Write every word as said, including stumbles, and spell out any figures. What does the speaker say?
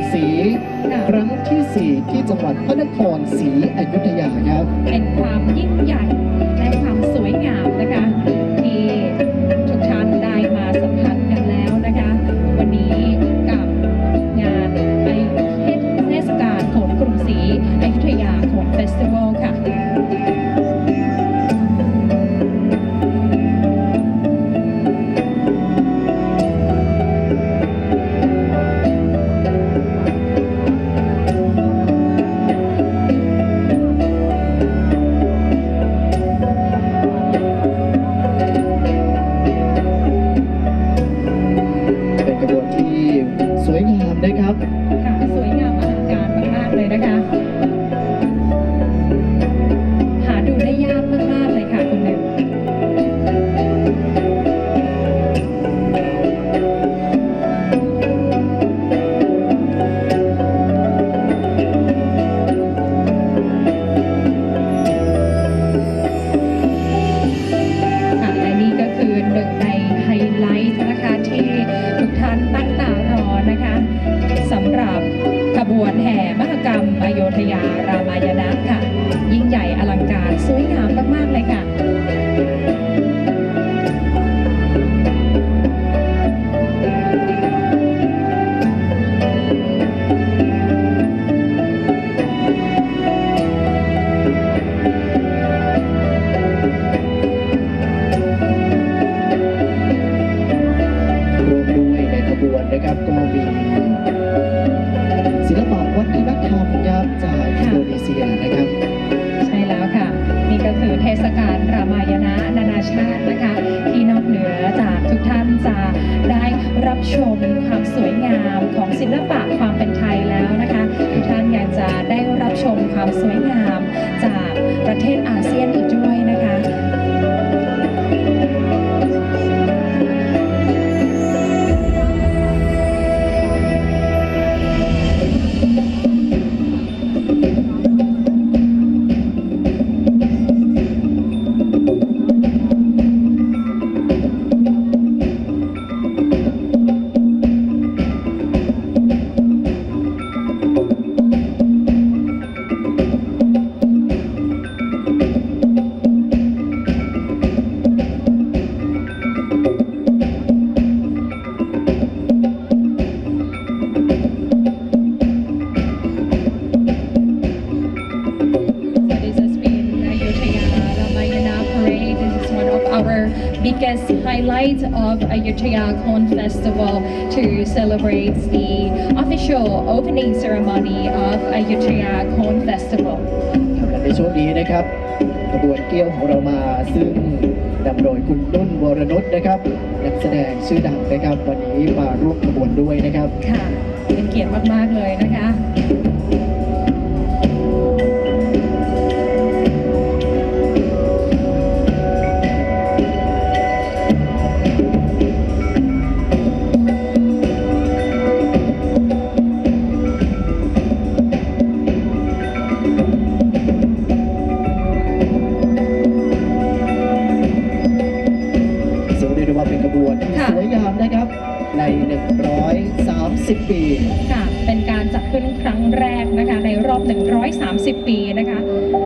ศรีครั้งที่สี่ที่จังหวัดพระนครศรีอยุธยาครับเป็นความยิ่งใหญ่และความสวยงามนะคะที่ทุกท่านได้มาสัมผัสกันแล้วนะคะวันนี้กับงานไอเทศกาลโขนกรุงศรีอยุธยาโขนเฟสติวัลค่ะสวยงามนะครับค่ะสวยงามอลังการมากๆเลยนะคะหาดูได้ยากมากๆเลยค่ะคุณหนึ่งค่ะและนี่ก็คือหนึ่งในไฮไลท์นะคะที่ทุกท่านตั้งตารอนะคะสำหรับขบวนแห่มหกรรมอโยธยารามายณะค่ะยิ่งใหญ่อลังการสวยงามมากๆเลยค่ะนะครับก็มีศิลปะวัฒนธรรมครับจากอินโดนีเซียนะครับใช่แล้วค่ะนี่ก็คือเทศกาลรามายณะนานาชาตินะคะที่นอกเหนือจากทุกท่านจะได้รับชมความสวยงามของศิลปะความเป็นไทยแล้วนะคะทุกท่านยังจะได้รับชมความสวยงามจากประเทศอาเซียนอีกด้วยนะคะbiggest highlight of Ayutthaya Khon Festival to celebrate the official opening ceremony of Ayutthaya Khon Festival. ในช่วงนี้นะครับขบวนเกี้ยวของเรามาซึ่งนำโดยคุณนุ่นวรนุชนะครับนักแสดงชื่อดังนะครับวันนี้มาร่วมขบวนด้วยนะครับค่ะเป็นเกียรติมากๆเลยนะคะเป็นขบวนที่สวยงามนะครับในหนึ่งร้อยสามสิบปีค่ะเป็นการจัดขึ้นครั้งแรกนะคะในรอบหนึ่งร้อยสามสิบปีนะคะ